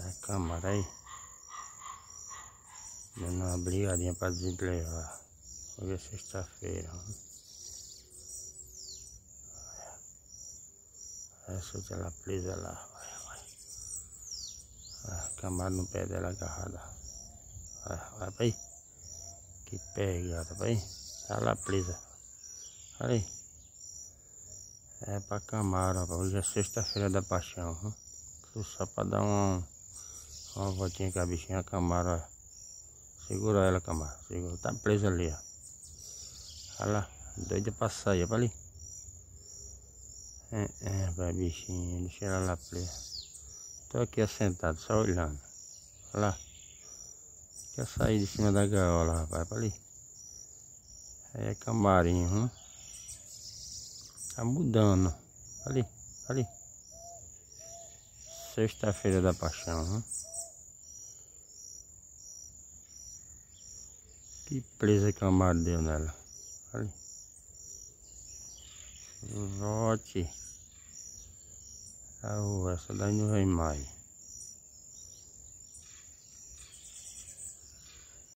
A câmara aí. Dando uma brigadinha pra deslevar. Hoje é sexta-feira. Solta ela presa lá. A câmara no pé dela agarrada. Vai pra aí. Que pegada, vai. Tá lá presa. Olha aí. É pra câmara. Hoje é sexta-feira da paixão. Só pra dar uma voltinha com a bichinha. A câmara. Segura ela, câmara. Segura. Tá presa ali, ó. Olha lá. Doida pra sair. Olha ali. Vai bichinha. Deixa ela lá presa. Tô aqui assentado, só olhando. Olha lá. Quer sair de cima da gaiola, rapaz. Olha ali. É camarim, Tá mudando. Ali, ali. Sexta-feira da paixão, Que presa que a Mara deu nela. Ali. Volte. Essa daí não vem mais.